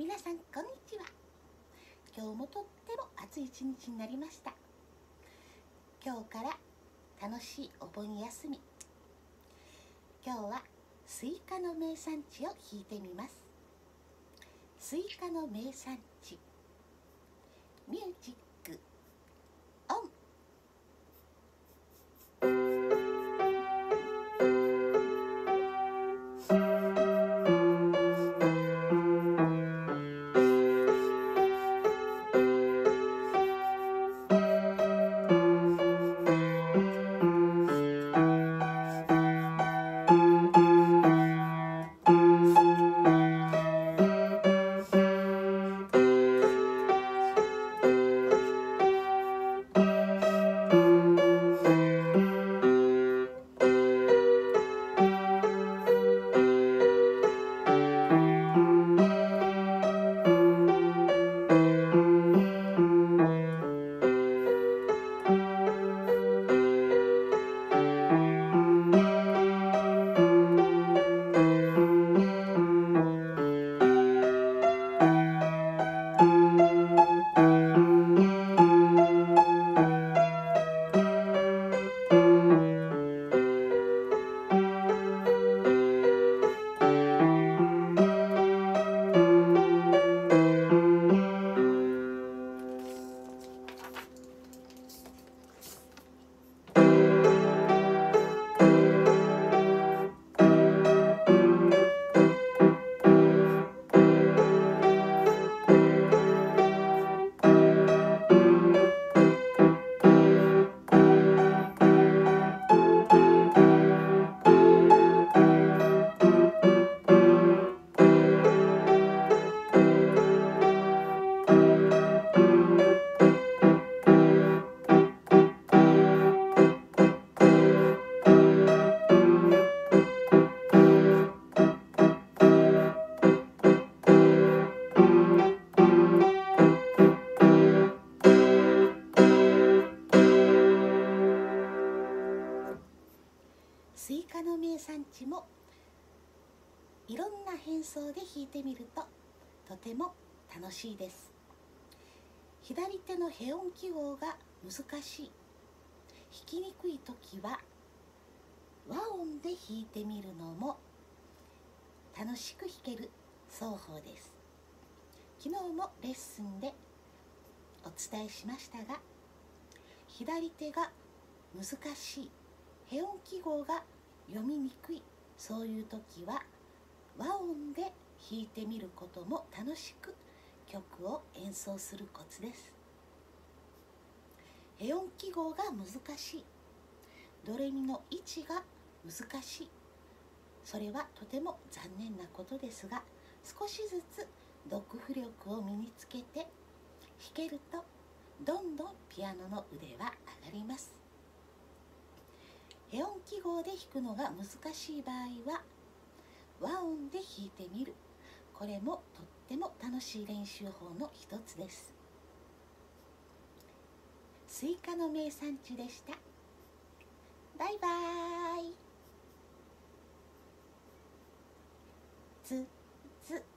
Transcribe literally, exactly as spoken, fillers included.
皆さんこんにちは。今日もとっても暑い一日になりました。今日から楽しいお盆休み。今日はスイカの名産地を弾いてみます。スイカの名産地、ミュージックオン。スイカの名産地もいろんな変奏で弾いてみるととても楽しいです。左手のヘ音記号が難しい、弾きにくい時は和音で弾いてみるのも楽しく弾ける奏法です。昨日もレッスンでお伝えしましたが、左手が難しい、ヘ音記号が読みにくい、そういう時は和音で弾いてみることも楽しく曲を演奏するコツです。ヘ音記号が難しい、ドレミの位置が難しい、それはとても残念なことですが、少しずつ読譜力を身につけて弾けるとどんどんピアノの腕は上がります。ヘ音記号で弾くのが難しい場合は和音で弾いてみる、これもとっても楽しい練習法の一つです。スイカの名産地でした。バイバーイ。つつ